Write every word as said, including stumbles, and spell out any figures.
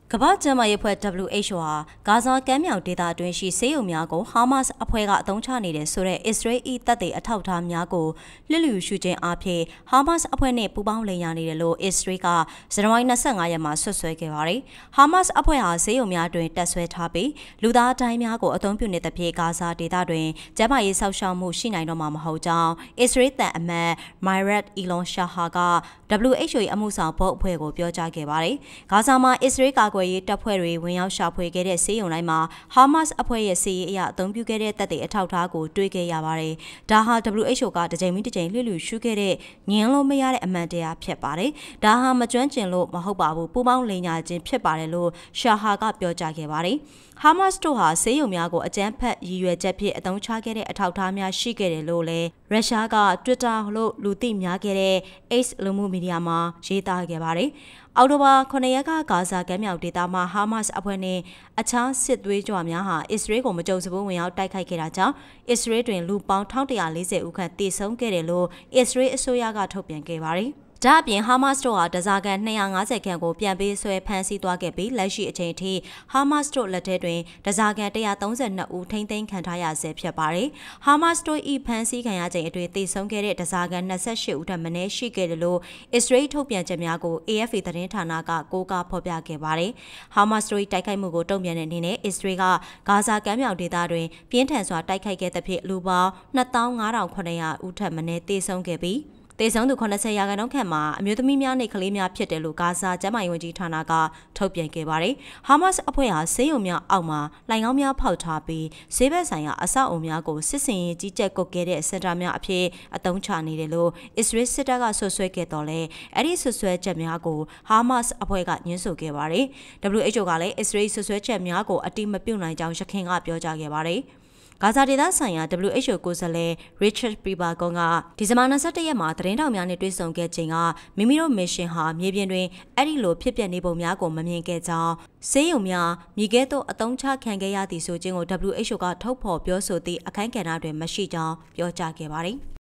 ကမ္ဘာ့ကျန်းမာရေးအဖွဲ့ W H O ဟာဂါဇာကမ်းမြောင်ဒေသအတွင်းရှိဆေးရုံများကိုဟာမတ်စ်အဖွဲ့ကအသုံးချနေတဲ့ဆိုတဲ့အစ္စရေး၏တပ်တွေအထောက်အထားများကိုလျှစ်လျူရှုခြင်းအပြင်ဟာမတ်စ်အဖွဲ့နဲ့ပူးပေါင်းလိမ်ညာနေတယ်လို့အစ္စရေးကဇန်နဝါရီလ၂၅ရက်မှာဆွဆွဲခဲ့ပါတယ်။ဟာမတ်စ်အဖွဲ့ဟာဆေးရုံများတွင်တပ်ဆွဲထားပြီးလူသားတိုင်းများကိုအသုံးပြုနေတဲ့ဖြစ်ဂါဇာဒေသတွင်ကျန်းမာရေးစောင့်ရှောက်မှုရှိနိုင်တော့မှာမဟုတ်ကြောင်းအစ္စရေးတပ်အမတ် Myrat Elon Shahar က W H O အမှုဆောင်ဘုတ်အဖွဲ့ကိုပြောကြားခဲ့ပါတယ်။ဂါဇာမှာအစ္စရေးကာကွယ်ရေးတပ်ဖွဲ့တွေဝင်ရောက်ရှာဖွေခဲ့တဲ့ဆေးရုံတိုင်းမှာဟာမတ်စ်အဖွဲ့ရဲ့စီးရေးအရအသုံးပြုခဲ့တဲ့တပ်တွေအထောက်အထားကိုတွေ့ခဲ့ရပါတယ်။ဒါဟာ W H O ကတစ်ကြိမ်ပြီးတစ်ကြိမ်လှည့်လည်ရှုခဲ့တဲ့ညင်လို့မရတဲ့အမှန်တရားဖြစ်ပါတယ်။ဒါဟာမကျွမ်းကျင်လို့မဟုတ်ပါဘူးပူပေါင်းလိန်ညာခြင်းဖြစ်ပါတယ်လို့ရှာဟာကပြောကြားခဲ့ပါတယ်။ဟာမတ်စ်တို့ဟာဆေးရုံများကိုအကြမ်းဖက်ရည်ရွယ်ချက်ဖြင့်အသုံးချခဲ့တဲ့အထောက်အထားများရှိခဲ့တယ်လို့လည်းရုရှားက Twitter လို့လူသိများခဲ့တဲ့ X လူမှုမီဒီယာမှာရေးသားခဲ့ပါတယ်။အောက်တိုဘာခုနှစ်ရက်ကဂါဇာကမ်းမြောင်ဒေသမှာဟာမတ်စ်အဖွဲ့နဲ့အခြားစစ်သွေးကြွများဟာအစ္စရေးကိုမကြုံစဘူးဝင်ရောက်တိုက်ခိုက်ခဲ့တာကြောင့်အစ္စရေးတွင်လူပေါင်း၁၁၄၀ဦးခန့်သေဆုံးခဲ့တယ်လို့အစ္စရေးအစိုးရကထုတ်ပြန်ခဲ့ပါတယ်။ဒါအပြင်ဟာမတ်စ်တို့ဟာတစားကန်၂၅၀ခန့်ကိုပြန်ပေးဆွဲဖမ်းဆီးသွားခဲ့ပြီးလက်ရှိအချိန်ထိဟာမတ်စ်တို့လက်ထဲတွင်တစားကန်၁၃၂ဦးထိန်းသိမ်းခံထားရဆဲဖြစ်ပါတယ်။ဟာမတ်စ်တို့၏ဖမ်းဆီးခံရချိန်အတွင်းသေဆုံးခဲ့တဲ့တစားကန်၂၈ဦးထက်မနည်းရှိခဲ့တယ်လို့အစ္စရေးထုတ်ပြန်ချက်များကို A F P သတင်းဌာနကကိုးကားဖော်ပြခဲ့ပါတယ်။ဟာမတ်စ်တို့၏တိုက်ခိုက်မှုကိုတုံ့ပြန်တဲ့အနေနဲ့အစ္စရေးကဂါဇာကမ်းမြောင်ဒေသတွင်ပြင်းထန်စွာတိုက်ခိုက်ခဲ့သဖြင့်လူပေါင်း၂၅၇၀၀ဦးထက်မနည်းသေဆုံးခဲ့ပြီးတေဆုံးသူ၇၀ရာခိုင်နှုန်းခန့်မှာအမျိုးသမီးများနဲ့ကလေးများဖြစ်တယ်လို့ဂါဇာကျန်းမာရေးဝန်ကြီးဌာနကထုတ်ပြန်ခဲ့ပါတယ်။ဟာမတ်စ်အဖွဲ့ဟာဆေးရုံများအောက်မှာလိုင်ကောင်းများဖောက်ထားပြီးဈေးဘက်ဆိုင်ရာအဆောက်အုံများကိုစစ်စင်ရေးကြီးကြပ်ကွပ်ကဲတဲ့စင်တာများအဖြစ်အသုံးချနေတယ်လို့အစ္စရေးစစ်တပ်ကဆွဆွဲခဲ့တော်လဲအဲ့ဒီဆွဆွဲချက်များကိုဟာမတ်စ်အဖွဲ့ကညှင်းဆိုခဲ့ပါတယ်။ W H O ကလည်းအစ္စရေးဆွဆွဲချက်များကိုအတိမပြုတ်နိုင်ကြောင်းရခိုင်ကပြောကြားခဲ့ပါတယ်။ဂါဇာဒေသဆိုင်ရာ W H O ကိုယ်စားလှယ် Richard Priebus ကဒီဇင်ဘာ၂၁ရက်မှာသတင်းထောက်များနဲ့တွေ့ဆုံခဲ့ချိန်ကမိမိတို့မစ်ရှင်ဟာမြေပြင်တွင်အဲ့ဒီလိုဖြစ်ပျက်နေပုံများကိုမမြင်ခဲ့ကြောင်းဆေးရုံများမြေကဲသို့အသုံးချခံခဲ့ရသည်ဆိုခြင်းကို W H O ကထုတ်ဖော်ပြောဆိုသည့်အခမ်းကဏ္ဍတွင်မရှိကြောင်းပြောကြားခဲ့ပါတယ်။